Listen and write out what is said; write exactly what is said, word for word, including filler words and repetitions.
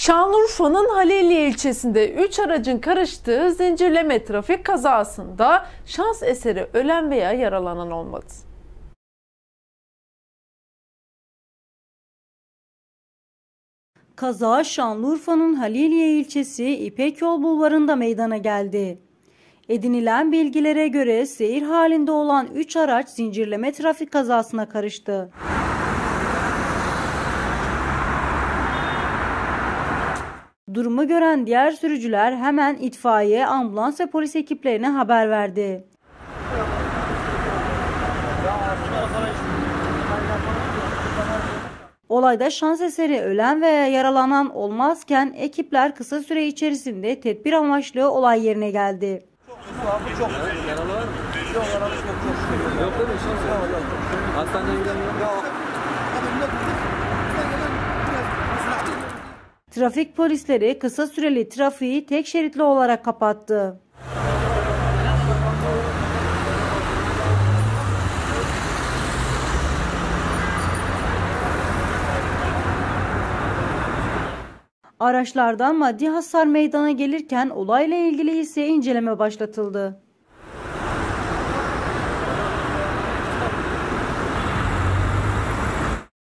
Şanlıurfa'nın Haliliye ilçesinde üç aracın karıştığı zincirleme trafik kazasında şans eseri ölen veya yaralanan olmadı. Kaza Şanlıurfa'nın Haliliye ilçesi İpek Yol Bulvarı'nda meydana geldi. Edinilen bilgilere göre seyir halinde olan üç araç zincirleme trafik kazasına karıştı. Durumu gören diğer sürücüler hemen itfaiye, ambulans ve polis ekiplerine haber verdi. Olayda şans eseri ölen veya yaralanan olmazken ekipler kısa süre içerisinde tedbir amaçlı olay yerine geldi. Çok çok yaralı var mı? Yok yaralı çok çok. Yok değil mi? Şans yok. Hastaneye gidemiyor. Yok. Trafik polisleri kısa süreli trafiği tek şeritli olarak kapattı. Araçlardan maddi hasar meydana gelirken olayla ilgili ise inceleme başlatıldı.